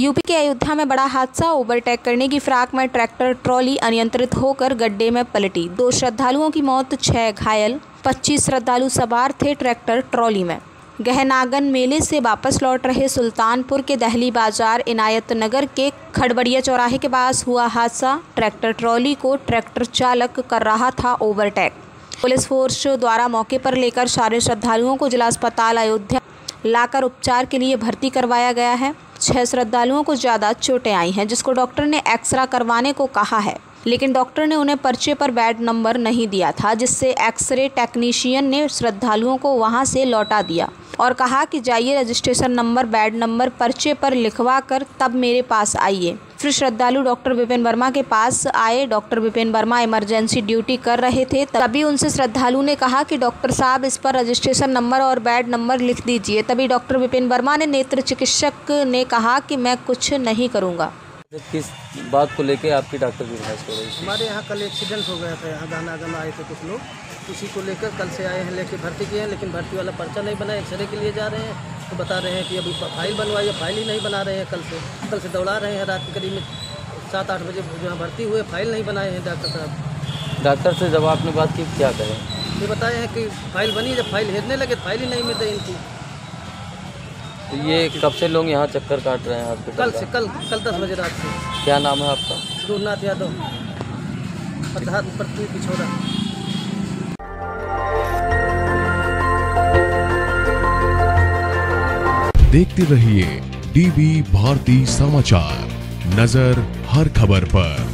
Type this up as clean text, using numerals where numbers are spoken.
UP के अयोध्या में बड़ा हादसा। ओवरटेक करने की फिराक में ट्रैक्टर ट्रॉली अनियंत्रित होकर गड्ढे में पलटी। 2 श्रद्धालुओं की मौत, 6 घायल। 25 श्रद्धालु सवार थे ट्रैक्टर ट्रॉली में। गहनागन मेले से वापस लौट रहे सुल्तानपुर के दहली बाजार इनायत नगर के खड़बड़िया चौराहे के पास हुआ हादसा। ट्रैक्टर ट्रॉली को ट्रैक्टर चालक कर रहा था ओवरटेक। पुलिस फोर्स द्वारा मौके पर लेकर सारे श्रद्धालुओं को जिला अस्पताल अयोध्या लाकर उपचार के लिए भर्ती करवाया गया है। 6 श्रद्धालुओं को ज़्यादा चोटें आई हैं, जिसको डॉक्टर ने एक्सरे करवाने को कहा है, लेकिन डॉक्टर ने उन्हें पर्चे पर बेड नंबर नहीं दिया था, जिससे एक्सरे टेक्नीशियन ने श्रद्धालुओं को वहां से लौटा दिया और कहा कि जाइए रजिस्ट्रेशन नंबर, बेड नंबर पर्चे पर लिखवा कर तब मेरे पास आइए। फिर श्रद्धालु डॉक्टर विपिन वर्मा के पास आए। Doctor Vipin Verma emergency duty कर रहे थे, तभी उनसे श्रद्धालु ने कहा कि डॉक्टर साहब इस पर रजिस्ट्रेशन नंबर और बेड नंबर लिख दीजिए। तभी डॉक्टर विपिन वर्मा ने नेत्र चिकित्सक ने कहा कि मैं कुछ नहीं करूँगा। किस बात को लेके आपकी डॉक्टर की बहस हो रही थी? हमारे यहाँ कल एक्सीडेंट हो गया था। यहाँ गहनागन आए थे कुछ लोग, उसी को लेकर कल से आए हैं, लेके भर्ती किए हैं, लेकिन भर्ती वाला पर्चा नहीं बना। एक्सरे के लिए जा रहे हैं तो बता रहे हैं कि अभी फाइल बनवाइए, फाइल ही नहीं बना रहे हैं। कल से दौड़ा रहे हैं, रात के करीब 7-8 बजे यहाँ भर्ती हुए, फाइल नहीं बनाए हैं डॉक्टर साहब। डॉक्टर से जब आपने बात की क्या करें? ये बताए हैं कि फाइल बनी, जब फाइल हेरने लगे फाइल ही नहीं मिलते इनकी। तो ये कब से लोग यहाँ चक्कर काट रहे हैं हॉस्पिटल? कल 10 बजे रात से। क्या नाम है आपका? गुरुनाथ यादव, प्रधान पत्नी पिछोरा। देखते रहिए डीवी भारती समाचार, नजर हर खबर पर।